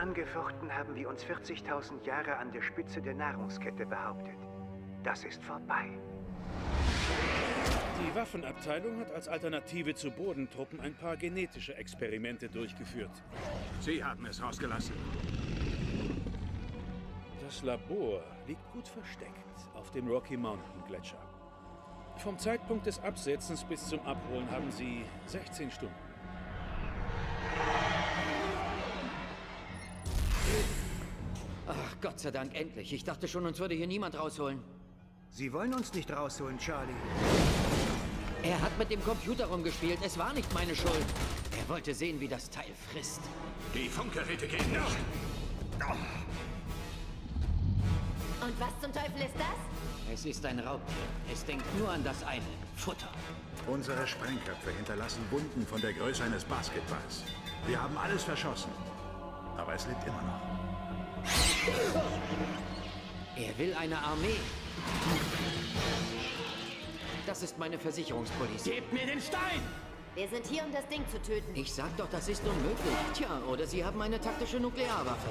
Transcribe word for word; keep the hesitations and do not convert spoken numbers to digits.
angefochten, haben wir uns vierzigtausend Jahre an der Spitze der Nahrungskette behauptet. Das ist vorbei. Die Waffenabteilung hat als Alternative zu Bodentruppen ein paar genetische Experimente durchgeführt. Sie haben es rausgelassen. Das Labor liegt gut versteckt auf dem Rocky Mountain Gletscher. Vom Zeitpunkt des Absetzens bis zum Abholen haben Sie sechzehn Stunden. Ach, Gott sei Dank, endlich. Ich dachte schon, uns würde hier niemand rausholen. Sie wollen uns nicht rausholen, Charlie. Er hat mit dem Computer rumgespielt. Es war nicht meine Schuld. Er wollte sehen, wie das Teil frisst. Die Funkgeräte gehen nicht. Und was zum Teufel ist das? Es ist ein Raubtier. Es denkt nur an das eine. Futter. Unsere Sprengköpfe hinterlassen Wunden von der Größe eines Basketballs. Wir haben alles verschossen. Aber es lebt immer noch. Er will eine Armee. Das ist meine Versicherungspolice. Gebt mir den Stein! Wir sind hier, um das Ding zu töten. Ich sag doch, das ist unmöglich. Tja, oder Sie haben eine taktische Nuklearwaffe.